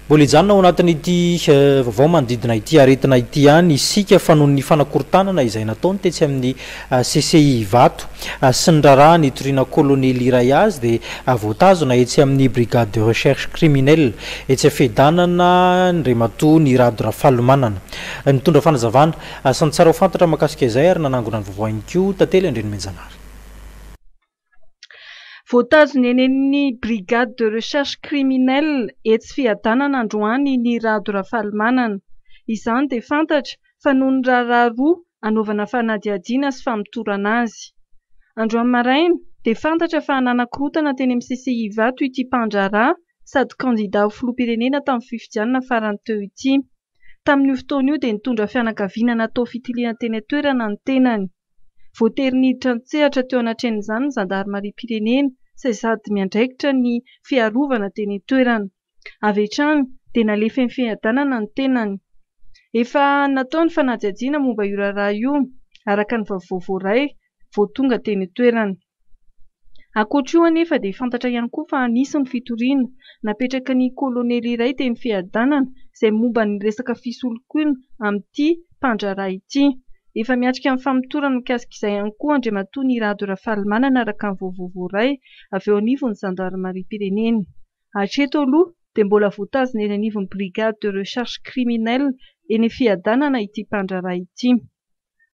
mbola hijanona ao anatin'ity vaovao manodidina ity aretina ity ihany isika fa noho ny fanakorontanana izay nataony tetsy amin'ny CCI Vato sy ny raharaha nitoriana kolonely iray azy dia voatazona etsy amin'ny brigade de recherche criminelle etsy afedanana Andriamatoa Nirado Rafalomanana nitondra fanazavana sany tsara ho fantatra mahakasika izay ary nanangona ny vaovao ihany koa tantely Andreny Menjanary. Voatazona eny amin'ny brigade de recherche criminelle etsy fiadanana androany Nirado Rafalomanana. Izany dia fantatra fa noho ny raharaha roa anaovana fanadihadiana sy famitorana azy. Androany maraina dia fantatra fa nanakorotana teny amin'ny CCI Vato ity mpandraharaha sady kandida ho filoham-pirenena tamin'ny fifidianana farany teo ity. Tamin'io fotoana io dia nitondra fianakaviana natao fitiliana teny an-toerana ny tenany. Voatery niditra an-tsehatra teo anatrehan'izany ny zandarimariam-pirenena izay sady miandraikitra ny fiarovana teny an-toerana. Avy hatrany dia nalefa ny fiadanana ny tenany. Efa natao ny fanadihadiana momba io raharaha io araka ny vaovao voaray vao tonga teny an-toerana. Ankoatra io anefa dia fantatra ihany koa fa nisy ny fitoriana napetraka ny kolonely iray teny fiadanana izay momba ny resaka fisolokoana amin'ity mpandraharaha ity. Efa miatrika amin'ny famitorana mikasika izay ihany koa Andriamatoa Nirado Rafalomanana araka ny vaovao voaray avy eo anivon'ny zandarimariam-pirenena. Hatreto aloha dia mbola voatazona eny anivon'ny brigade de recherche criminelle eny fiadanana ity mpandraharaha ity.